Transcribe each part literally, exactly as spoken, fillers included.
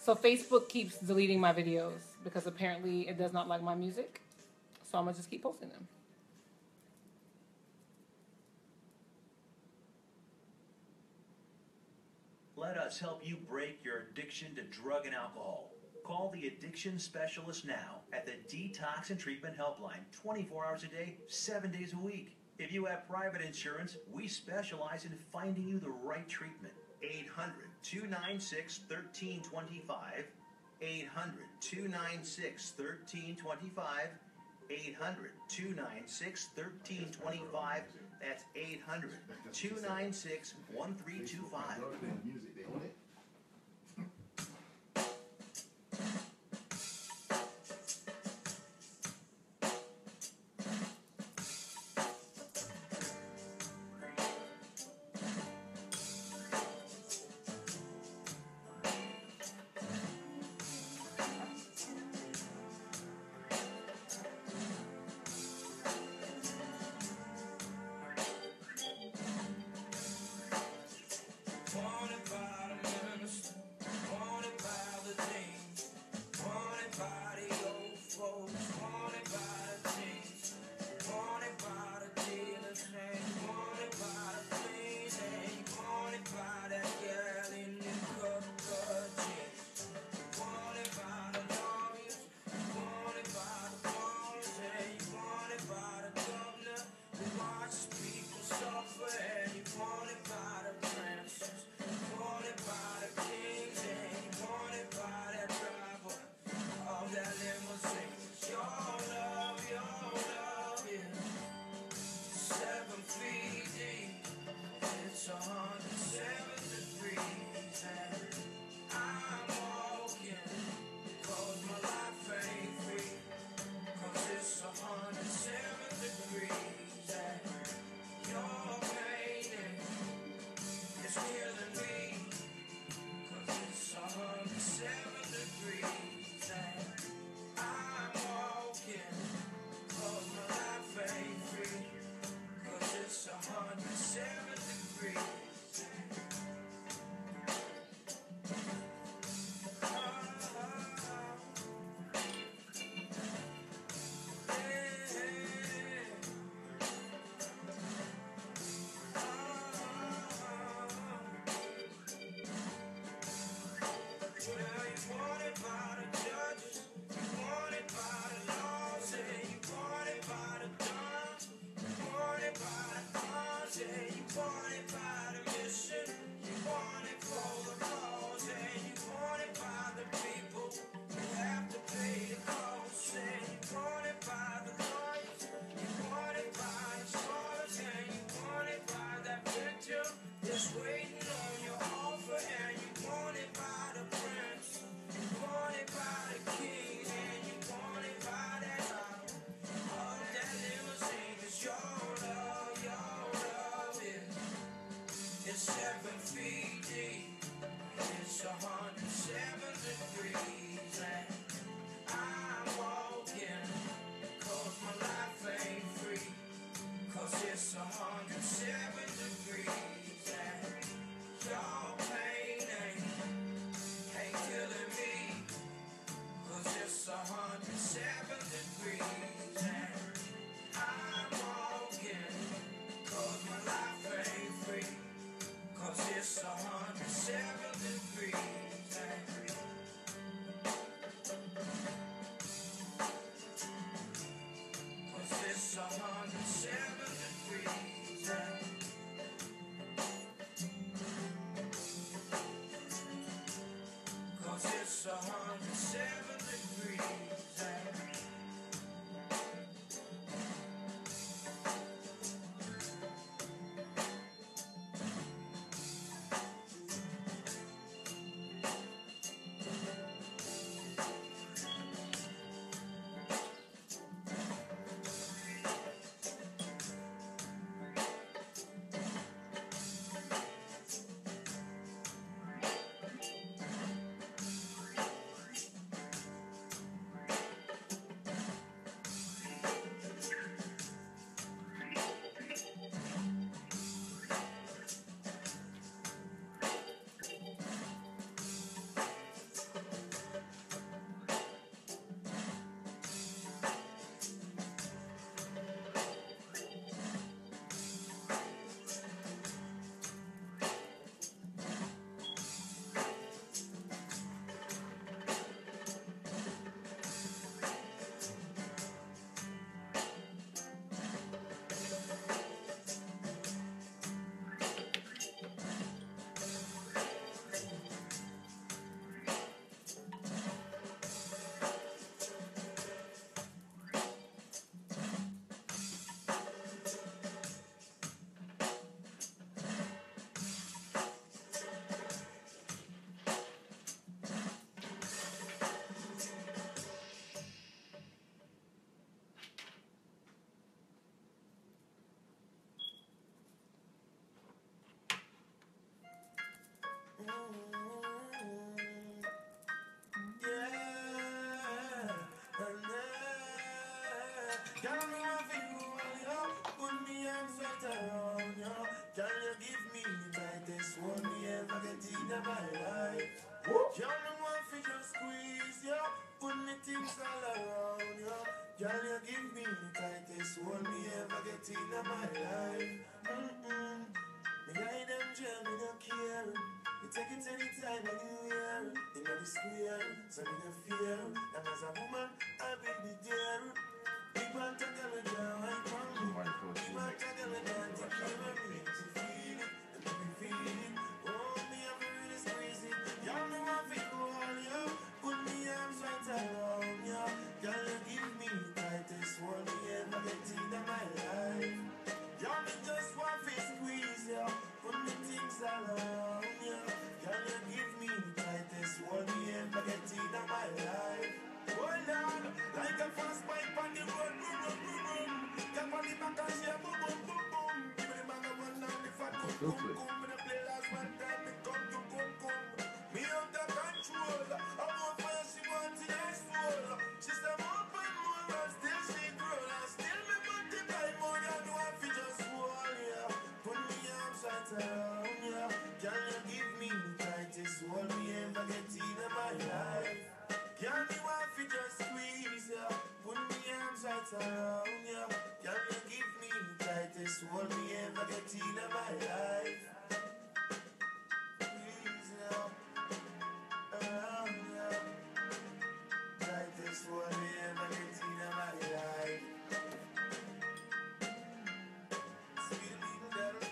So Facebook keeps deleting my videos because apparently it does not like my music. So I'm going to just keep posting them. Let us help you break your addiction to drug and alcohol. Call the addiction specialist now at the Detox and Treatment Helpline, twenty-four hours a day, seven days a week. If you have private insurance, we specialize in finding you the right treatment. eight hundred, two nine six, one three two five. eight hundred, two nine six, one three two five. eight hundred, two nine six, one three two five. That's eight hundred, two nine six, one three two five. Wanna in my life. Girl, me want to just squeeze you, put me things all around you. Girl, you give me the tightest hold me ever get in my life. Mm-mm. Me hide them gel, me no care. You take it anytime when you hear. You know the square, so me no fear. And as a woman, I will be there. Big man to tell me down, I come. Big man to tell me down, to keep me me to feel it, and to be feeling. Oh, me have to really squeeze it. Y'all know I feel all you. Put me arms right around you. Girl, you give me the tightest hold me ever get in my life. Y'all me just want to squeeze you. Put me things all around you. Girl, you give me the tightest hold me ever get in my life. Oh Lord, like a fast bike on the road, boom, boom, boom, boom. Get on the back and say boom, boom, boom, boom. Give me the bag of one and the fat boom, boom, boom. Me the play last one time, me come to boom, boom. Me out of control, I'm more fire, she wants in her soul. She said more and more, and still she grow. And still me multiply more than one fi just hold ya. Put me arms right around ya. Can you give me the tightest hold me ever get in my life? Can you want fi just squeeze ya? Put me arms right around ya. Can you give me the tightest hold me ever get in my life? Please ya, around ya. Tightest hold me ever get in my life. Sweet little devil,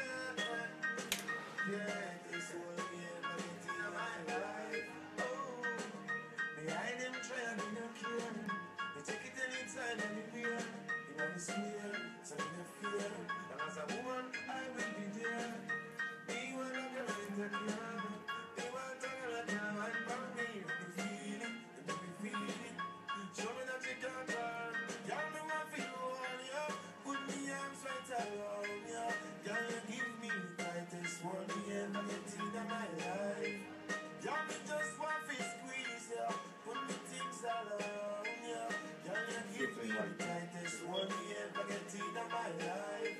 tightest hold me ever get in my life. Oh. Behind them try and me no care. Me take it anytime, anywhere. You know the square, so me no fear. And as a woman, I will be there. Me want a girl in the car. Me want a girl that can wine for me. Let me feel it, let me feel it. Show me that you can turn. Y'all me want to hold you. Put me arms right around you. Y'all you give me the tightest hold me ever get in my life. Y'all me just want to squeeze you. Put me things all around you. Y'all you give me the tightest hold me ever get in my life.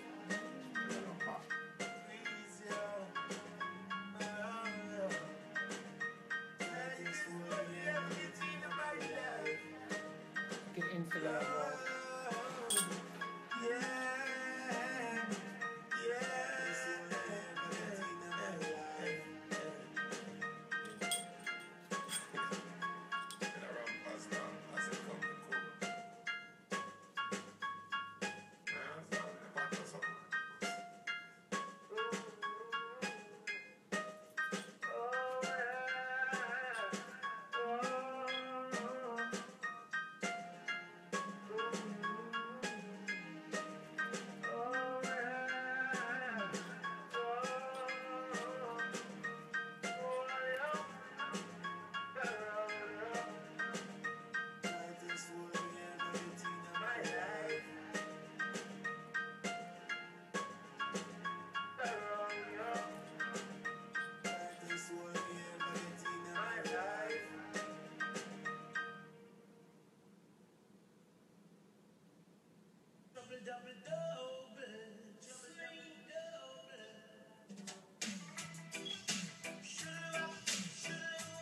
Please you, around you. Tightest hold me ever get in my life. Get into that role. Yeah, yeah. Get in my life. And around us now, as a company cool. Nah, it's not a back or something. Tightest hold me ever get in my life. Tightest hold me ever get in my life. Double, double, double, sweet double. Shoo, shoo,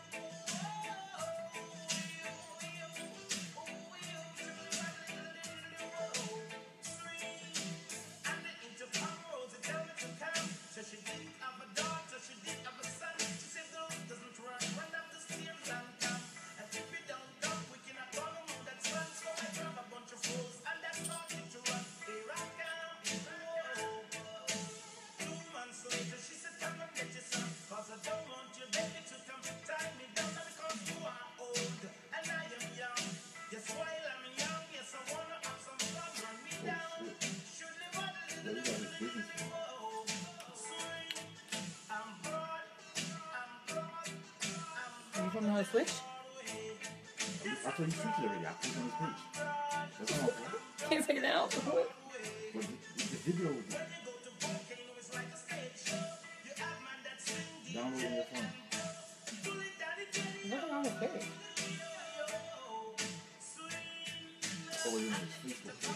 and the intercom rolls it down to come. So she did have a daughter, she did have a son. She said the road doesn't run, run up the stairs and come. And if we don't come, we cannot follow road that's run. So I grab a bunch of fools and that's starting to run. Here I come, whoa. Two months later, she said, come and get your son. Cause I don't want your baby to come tie me down. Because you are old and I am young. Yes, while I'm young, yes, I wanna have some fun. Run me down. Should live on a little, little, little, whoa. Swing. I'm broad, I'm broad, I'm You don't know how to switch? I thought he switched it already. I put it on his page. That's all. Can't take it out. But the, the video was download on your phone. Nothing on the page. Oh, you're on his Facebook page.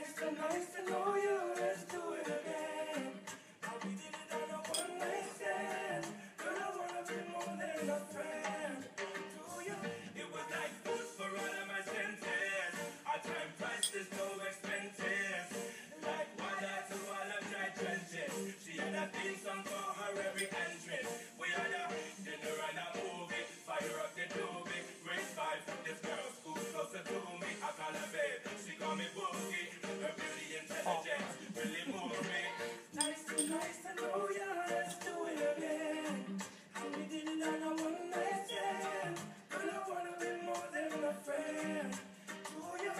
Nice to, nice to know you, let's do it again. How we did it on a one-night stand. Girl, I wanna be more than a friend to you. It was like food for all of my senses. Our time priceless, no expenses. Like water to all of dry trenches. She had a theme song for her every entrance. We had a dinner and a movie. Fire up the doobie. Great vibe. This girl scooped closer to me. I call her babe. She call me Boogie. Her beauty intelligence really moved me. Nice to, nice to know ya. Let's do it again. How we did it on a one night stand. Girl, I wanna be more than a friend to you.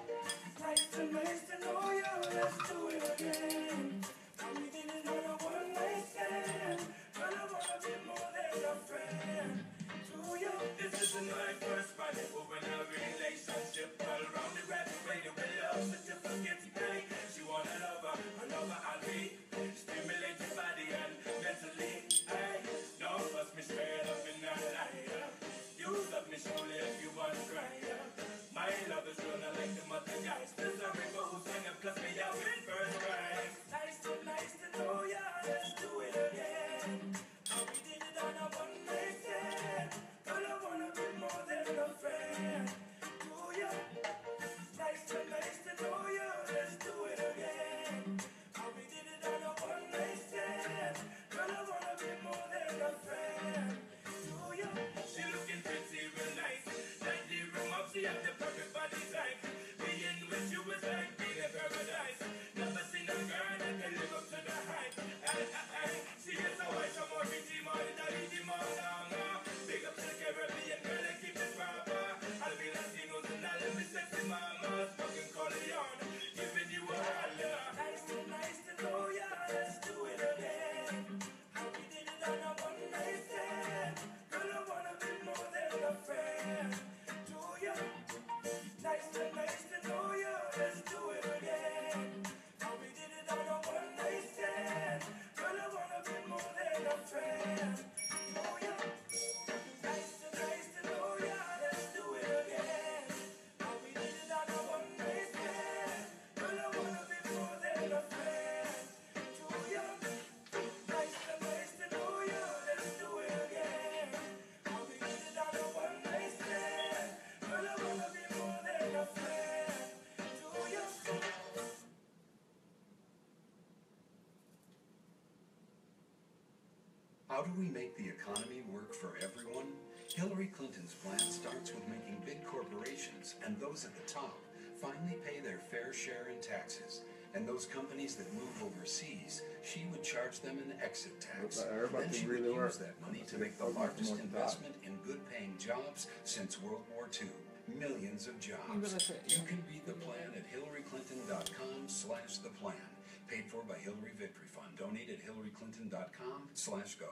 Nice to, nice to know ya. Let's do it again. How we did it on a one night stand. Girl, I wanna be more than a friend to you. This isn't my first fight. Over a relationship. All around the red radio with love certificate today. She wanna love her, a lover I'll be. Stimulate your body and mentally. Hey, don't fuss me straight up in that light. You love me surely if you want to cry. My love is gonna like the mother guys. There's a river who's gonna plus me out in first prize. Nice to, nice to know ya. Let's do it again. How we did it on a one night stand. Girl, I wanna be more than a friend to you. Nice to, nice to know ya. Let's do it again. How we did it on a one night stand. Girl, I wanna be more than a friend to you. She looking pretty real nice. Like the room up, she has the perfect body type. Being with you is like being in paradise. Never seen a girl that can live up to the hype. Ay, ay, ay. She is a white, some more pretty more than a lady more down. Big up to the Caribbean girl and keep it proper. I'll be Latinos and I'll let me sexy mama. Fucking Corleone, giving you a holler. Nice to, nice to know ya. Let's do it again. How we did it on a one night stand. Girl, I wanna be more than a friend to you. Nice to, nice to know ya. Let's do it again. How we did it on a one night stand. Girl, I wanna be more than a friend to you. Nice to, nice to know ya. Let's do it again. How we did it on a one night stand. Girl, I wanna be more than a friend to you. Nice to, nice to know ya. Let's do it again. How we did it on a one night stand. Girl, I wanna be more than a friend to you. How do we make the economy work for everyone? Hillary Clinton's plan starts with making big corporations and those at the top finally pay their fair share in taxes. And those companies that move overseas, she would charge them an exit tax. Looks like everybody Then she really would work. use that money to make the Looks like largest more than investment in good-paying jobs since World War Two. Millions of You jobs. really should. You can read the plan at hillary clinton dot com slash the plan. Paid for by Hillary Victory Fund. Donate at hillary clinton dot com slash go.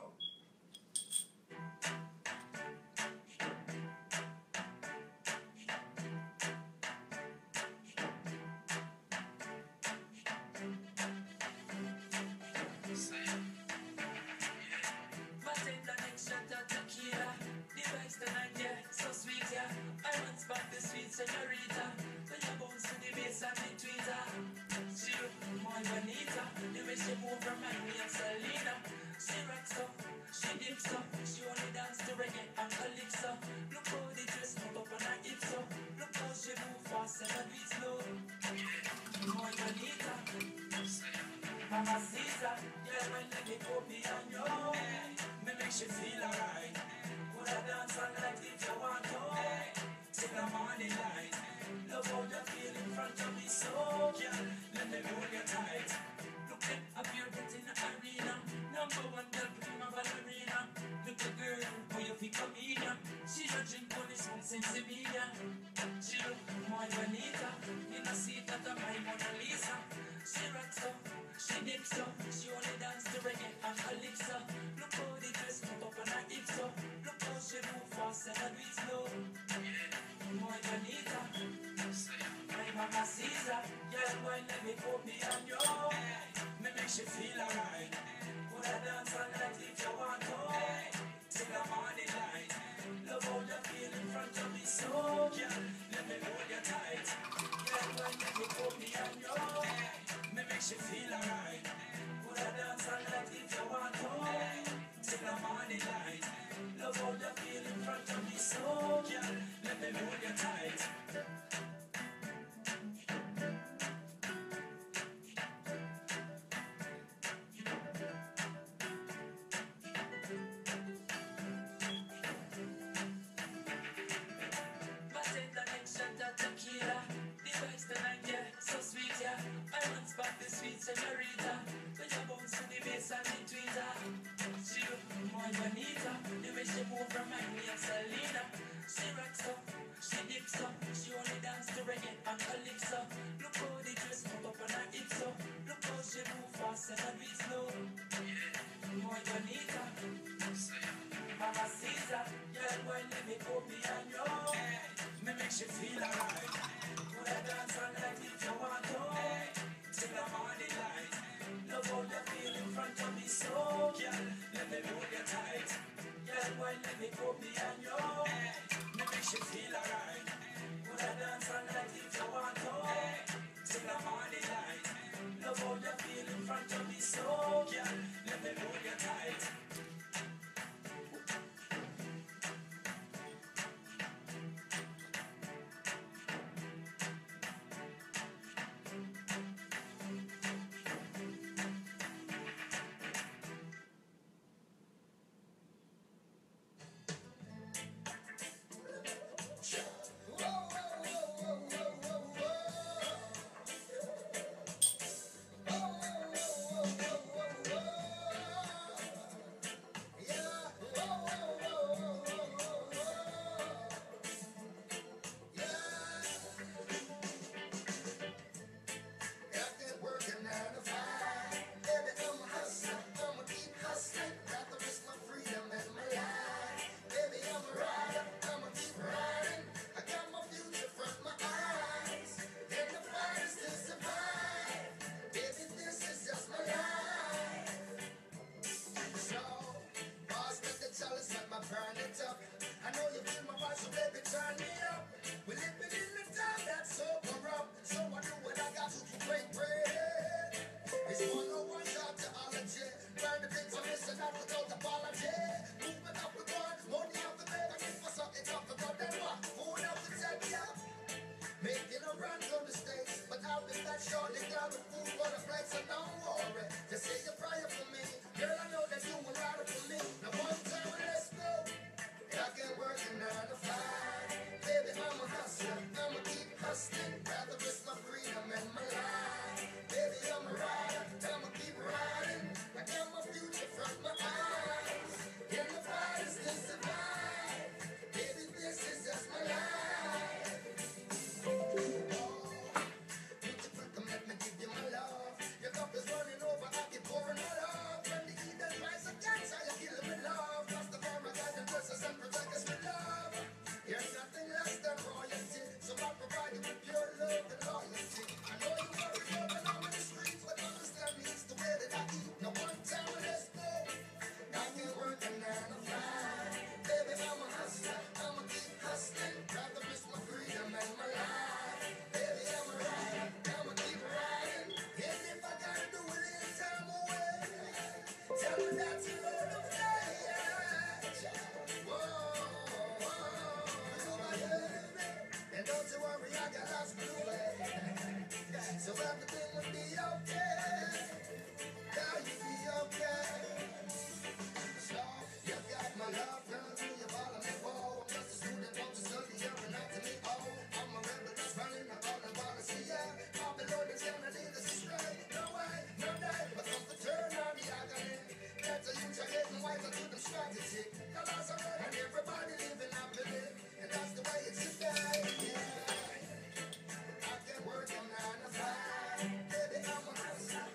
Senorita, when you bounce to the bass and the tweeter, she look more bonita. The way she move remind me of Selena. She rocks up, she dips up, she only dance to reggae and calypso. Look how the dress put up on her hips up. Look how she move fast and a bit slow. More bonita, Mama Caesar, girl when let me put me on you, me make she feel alright. Could I dance all night if you want to? Till the morning light. Love how you feel in front of me, so girl, let me hold you tight. Look at up your breath in the arena. Number one girl, prima ballerina. Look at girl, how you feel comedian. She don't drink only smoke sensibilia. She look more bonita. In a seat at the my Mona Lisa. She rocks up, she dips up, she only dance to reggae and calypso. Look how the dress put up on her hips up. Look how she move fast and a bit slow. More bonita, my Mama Caesar, girl, boy, let me put me on you. Me make she feel alright. Could I dance all night if you want to? till the morning light. Love how you feel in front of me, so girl, let me hold you tight. Girl, when you me put me on your head, me makes you feel alright. Would I dance all night if you want to? Till the morning light. Love how you feel in front of me, so girl, let me hold you tight. Senorita, when you bounce to the bass and the tweeter, she look more bonita. The way she move remind me of Selena. She rocks up, she dips up, she only dance to reggae and calypso. Look how the dress put up on her hips up. Look how she move fast and a bit slow. More bonita, Mama Caesar, girl, why let me put me on your head? Me makes you feel alright. Would I dance all night if you want to? Till the morning light. Love how you feel in front of me, so girl, let me hold you tight. Girl, why let me put me on your head? Me makes you feel alright. Would I dance all night if you want to? Till the morning light. Love how you feel in front of me, so girl, let me hold you tight. Baby, I'm a hustler.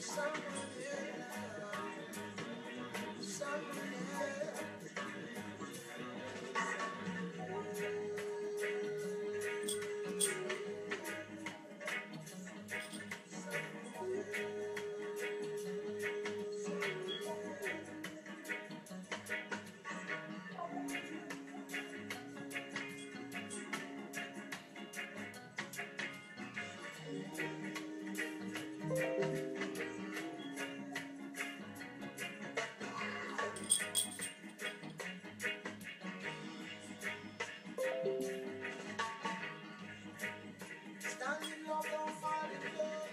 Standing love, don't fall in love.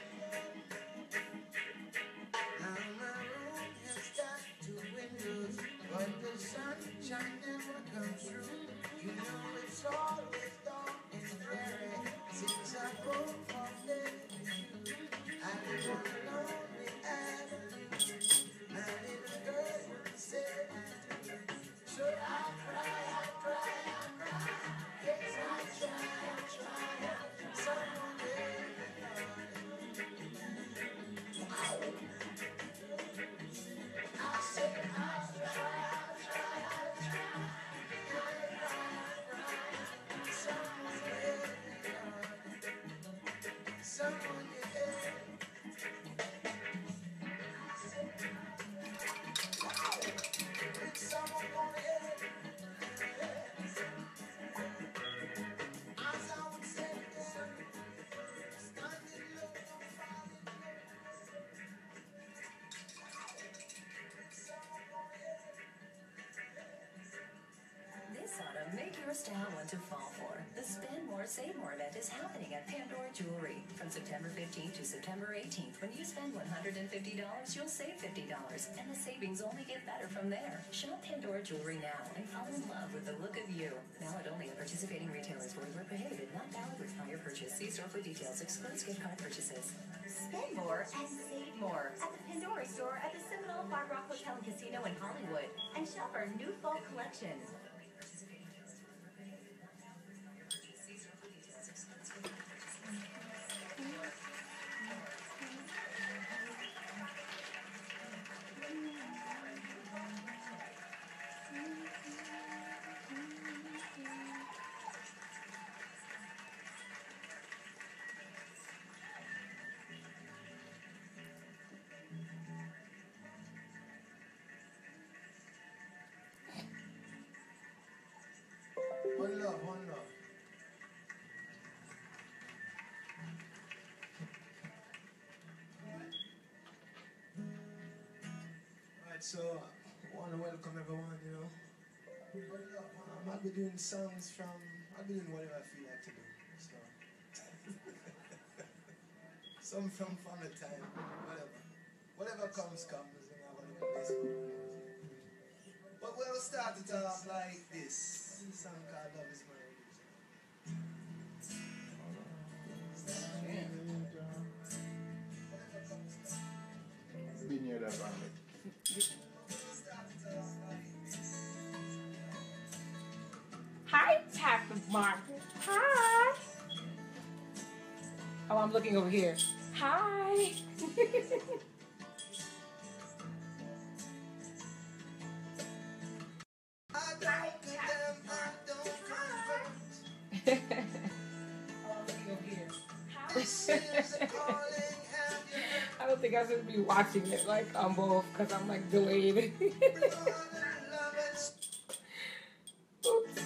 Now my room has got two windows, but the sunshine never comes through. You know it's always dark and dreary since I broke off there with you. I live on a lonely avenue. My little girl said, so I cry, I cry, I cry. Yes, I try, I try. Someone I said, I try, I try, I try. Someone someone someone gonna help. As I would say, standing low, don't fall in love. Someone gonna help. This autumn, make your style one to fall for. The Spend More, Save More event is happening at Pandora Jewelry. From September fifteenth to September eighteenth, when you spend one hundred fifty dollars, you'll save fifty dollars, and the savings only get better from there. Shop Pandora Jewelry now and fall in love with the look of you. Valid only at participating retailers. Void where prohibited. Not valid with prior purchase. See store for details. Excludes gift card purchases. Spend more and save more at the Pandora store at the Seminole Hard Rock Hotel and Casino in Hollywood. And shop our new fall collection. One love, one love. Alright, so I want to welcome everyone, you know. One love, one love. I'll be doing songs from, I'll be doing whatever I feel like to do. So. Some from family time, whatever. Whatever comes, comes, you know, whatever this comes. But we'll start it off like this. A song called Love Is My Religion. Been near that family. Hi, Pastor Martin. Hi. Oh, I'm looking over here. Hi. I don't condemn, I don't convert. Oh, I'm looking over here. This is a calling, have you I don't think I should be watching it like on both because I'm like delayed. heard of love and Oops.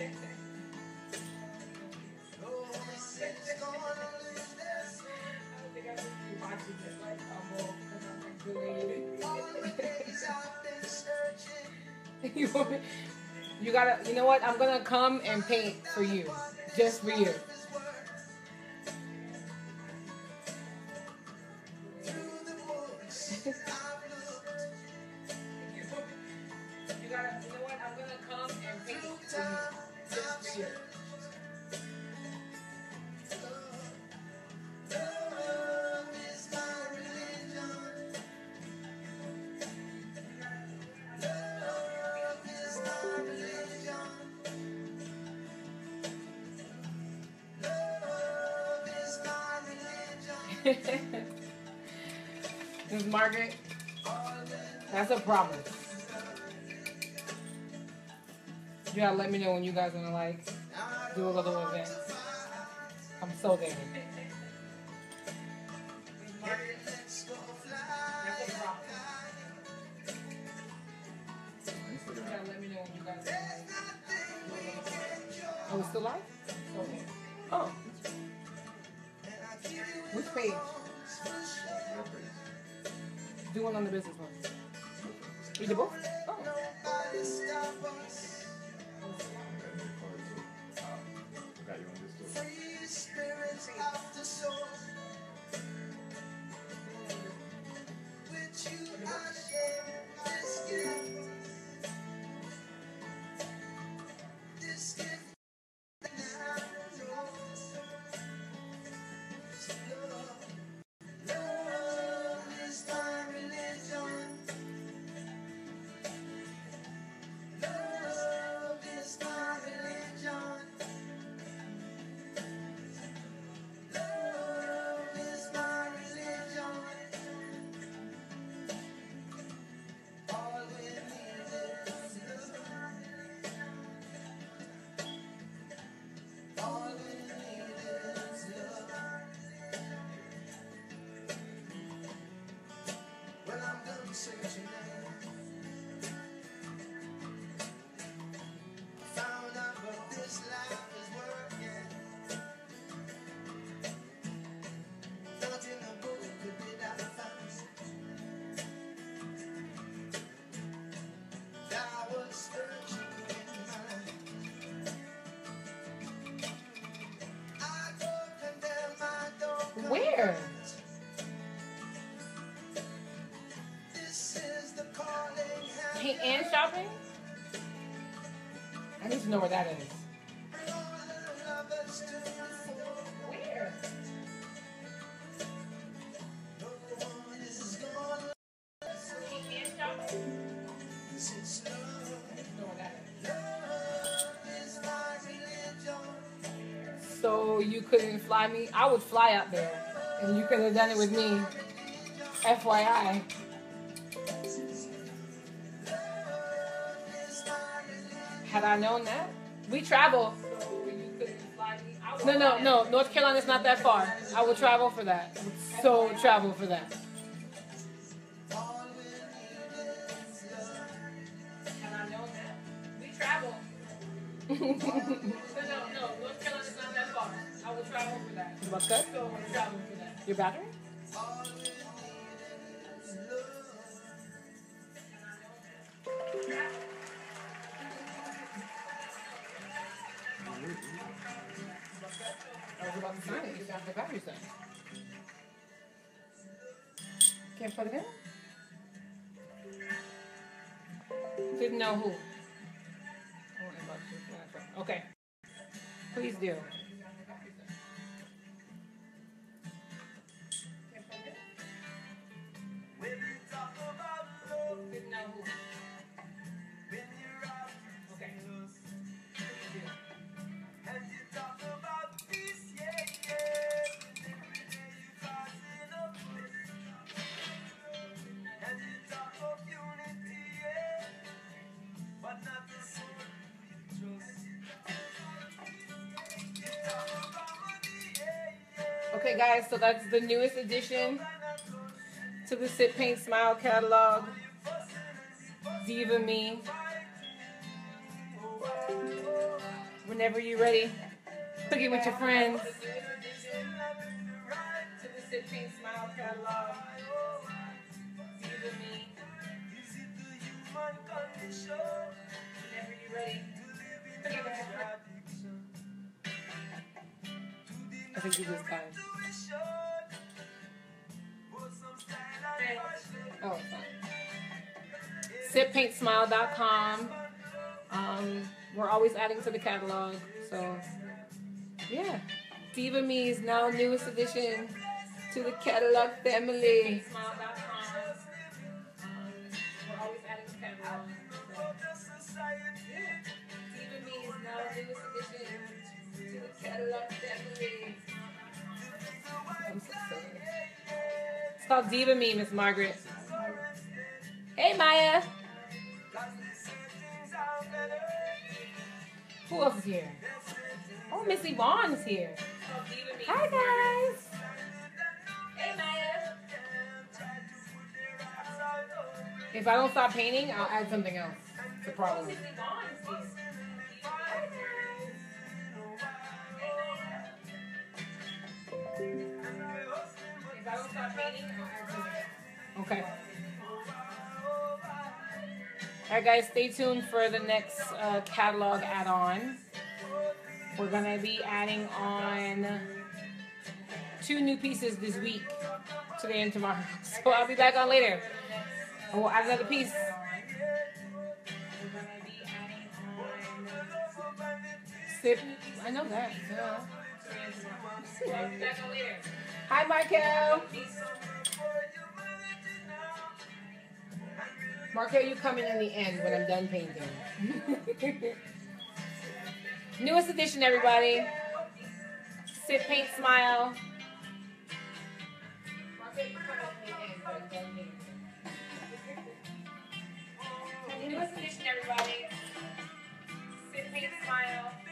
no sin's gonna lose their soul. I don't think I should be watching it like on both because I'm like delayed. All the days I've been searching. You want me- you gotta, you know what? I'm gonna come and paint for you, just for you. Is worth. Through the books I've looked. You gotta, you know what? I'm gonna come and paint Through for time you, just I've for you. searched. Love is my religion. Love is my religion. Love is my religion. Miss Margaret, that's a problem. You gotta let me know when you guys wanna like do a little event. I'm so there. That's a problem. You gotta let me know when you guys wanna. Oh, it's still live? Okay. Oh. Which page? Do one on the business one. Read the book? Oh. Got you on this too. Free spirits of the soul. With you I share this gift. This gift that I know. Love, love is my religion. Love is my religion. Love is my religion. All we need is love. All we need is love. When I'm done searching, I found out what this life is worth. Yeah. Not in a book could be that fast. I was searching in mind. I don't condemn, I don't Where? This is the calling. Paint and shopping? I need to know where that is. Where? Paint and shopping? I need to know where that is. So you couldn't fly me? I would fly out there. And you could have done it with me. F Y I. Had I known that, we travel. So you couldn't fly me. No, no, no. North Carolina's not that far. I would travel for that. I would so travel for that. Had I known that, we travel. no, no, no. North Carolina's not that far. I would travel for that. What's that? So I would travel for that. Your battery? I was about to sign it. You got the battery set. Can't plug it in? Didn't know who. I want about to- Okay. Please do. Can't plug it in? Didn't know who. Okay. Please do. Okay, guys, so that's the newest addition to the Sip Paint Smile catalog. Diva Me. Whenever you're ready, cook it with your friends. To the Sip Paint Smile catalog. Diva Me. Whenever you're ready, cook it with your friends. I think you just got it. Oh, it's fine. sip paint smile dot com. Um, we're always adding to the catalog, so yeah. Diva Me is now newest addition to the catalog family. smile dot com. Um, we're always adding to the catalog. So, yeah. Diva Me is now newest addition to the catalog family. I'm so excited. It's called Diva Me, Miss Margaret. Hey, Maya. Who else is here? Oh, Missy Vaughn is here. Hi, guys. Hey, Maya. If I don't stop painting, I'll add something else. It's a problem. If I don't stop painting, I'll add something else. Okay. Alright guys, stay tuned for the next uh, catalog add-on. We're going to be adding on two new pieces this week, today and tomorrow. So I'll be back on later. And we'll add another piece. Sip. I know that. Yeah. Hi, Markel. Markel, you coming in the end when I'm done painting. Newest edition, everybody. Sip, paint, smile. Markel, you coming in the end when I'm done painting. Newest edition, everybody. Sip, paint, smile.